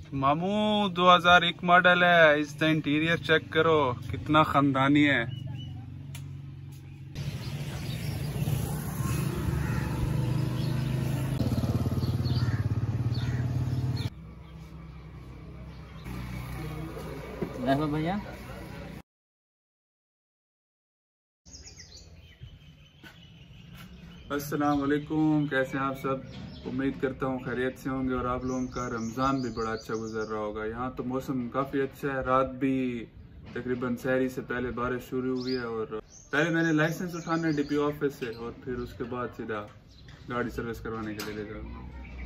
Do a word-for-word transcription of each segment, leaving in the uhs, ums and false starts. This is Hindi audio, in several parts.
मामू दो हज़ार एक मॉडल है। इसका इंटीरियर चेक करो कितना खानदानी है। भैया अस्सलाम वालेकुम, कैसे हैं आप सब। उम्मीद करता हूँ खैरियत से होंगे और आप लोगों का रमज़ान भी बड़ा अच्छा गुजर रहा होगा। यहाँ तो मौसम काफ़ी अच्छा है। रात भी तकरीबन सहरी से पहले बारिश शुरू हुई है और पहले मैंने लाइसेंस उठाना है डीपी ऑफिस से और फिर उसके बाद सीधा गाड़ी सर्विस करवाने के लिए ले जाऊँगा।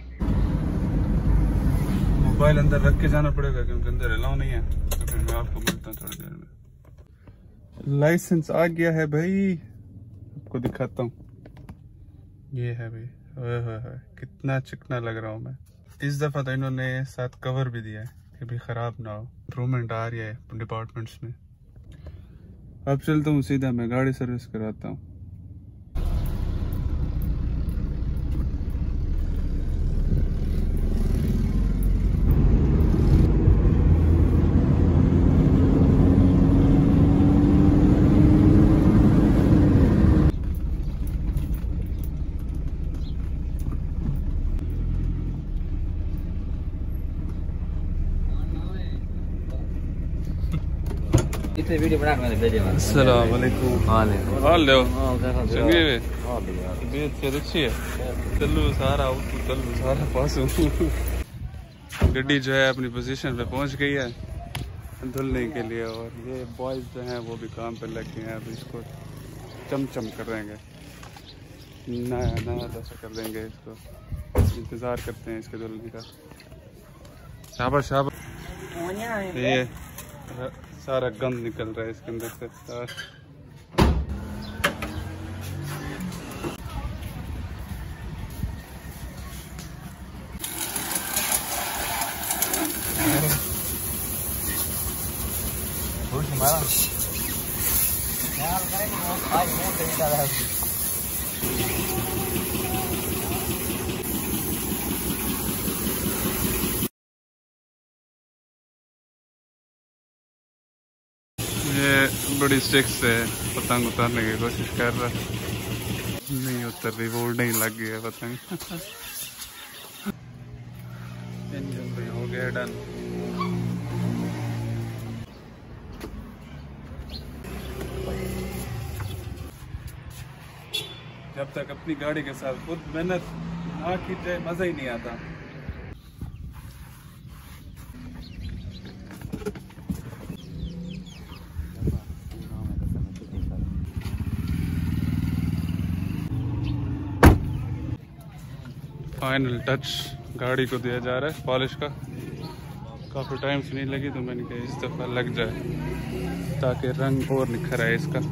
मोबाइल अंदर रख के जाना पड़ेगा क्योंकि अंदर अलाउ नहीं है। तो फिर मैं आपको मिलता हूँ थोड़ी देर में। लाइसेंस आ गया है भाई, आपको दिखाता हूँ। ये है भाई, ओए होए होए कितना चिकना लग रहा हूँ मैं। इस दफा तो इन्होंने साथ कवर भी दिया है कि भी खराब ना हो। इम्प्रूवमेंट आ रही है डिपार्टमेंट्स में। अब चलता हूँ सीधा मैं गाड़ी सर्विस कराता हूँ। वीडियो बना के मैंने भेजे। अस्सलाम वालेकुम। वालेकुम हाल लो हां चंगे वे तबीयत के अच्छी है। चलो सारा चलो सारा पास गड्डी जो है अपनी पोजीशन पे पहुंच गई है धुलने के लिए। और ये बॉयज जो हैं वो भी काम पे लग गए हैं। अब इसको चमचम कर देंगे, नया नया जैसा कर देंगे इसको। इंतजार करते हैं इसके धुलने का। शाबाश शाबाश। ये सारा गंद निकल रहा है इसके अंदर से। ये बड़ी स्टिक से पतंग उतारने की कोशिश कर रहा है, नहीं उतर रही, वो नहीं लग गई है पतंग। इंजन भी हो गया डन। जब तक अपनी गाड़ी के साथ खुद मेहनत ना की जाए मजा ही नहीं आता। फाइनल टच गाड़ी को दिया जा रहा है पॉलिश का। काफ़ी टाइम से नहीं लगी तो मैंने कहा इस दफ़ा लग जाए ताकि रंग और निखर आए इसका।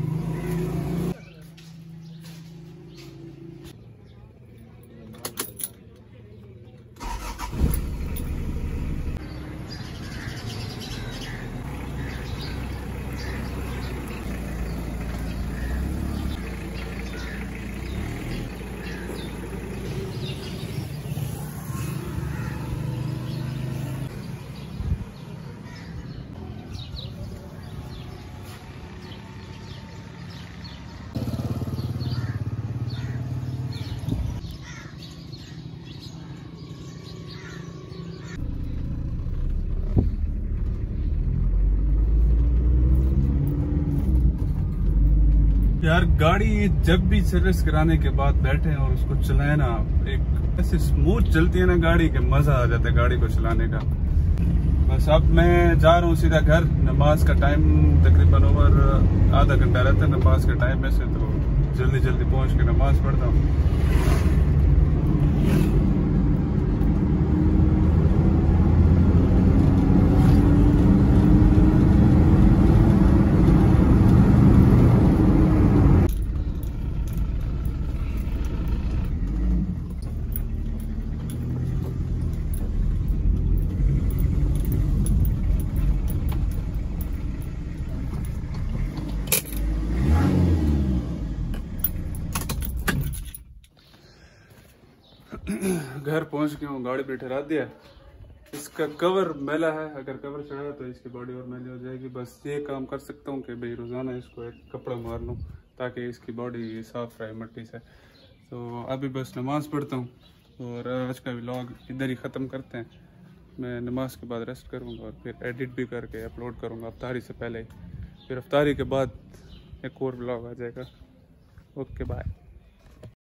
यार गाड़ी जब भी सर्विस कराने के बाद बैठे और उसको चलाए ना, एक ऐसे स्मूथ चलती है ना गाड़ी के, मजा आ जाता है गाड़ी को चलाने का। बस अब मैं जा रहा हूँ सीधा घर। नमाज का टाइम तकरीबन ओवर आधा घंटा रहता है नमाज के टाइम में से, तो जल्दी जल्दी पहुँच के नमाज पढ़ता हूँ। घर पहुंच गया हूँ, गाड़ी पे ठहरा दिया। इसका कवर मैला है, अगर कवर चढ़ाया तो इसकी बॉडी और मैली हो जाएगी। बस ये काम कर सकता हूँ कि भाई रोज़ाना इसको एक कपड़ा मार लूँ ताकि इसकी बॉडी साफ रहे मट्टी से। तो अभी बस नमाज़ पढ़ता हूँ और आज का व्लॉग इधर ही ख़त्म करते हैं। मैं नमाज के बाद रेस्ट करूँगा और फिर एडिट भी करके अपलोड करूँगा अफ्तारी से पहले ही। फिर अफ्तारी के बाद एक और व्लॉग आ जाएगा। Okay bye.